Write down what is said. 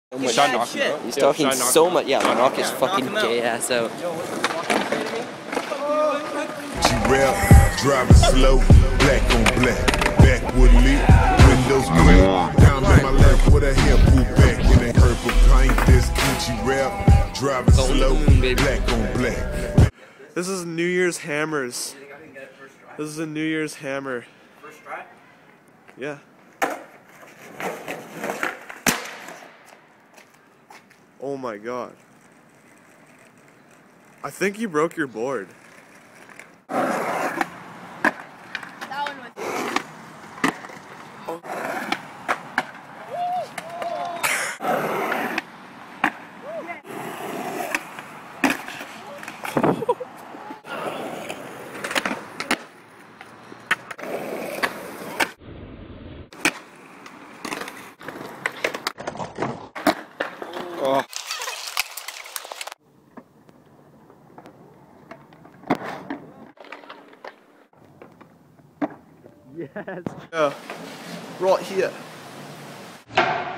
He's talking so much. Yeah, knock his fucking gay ass out. G-Rap, driving slow, black on black, backwood lit, windows cracked, down on my left with a hair pulled back in a purple paint. This G-Rap, driving slow, black on black. This is New Year's hammers. This is a New Year's hammer. First try? Yeah. Oh my god. I think you broke your board. That one was... Oh. Yes. Yeah. Right here.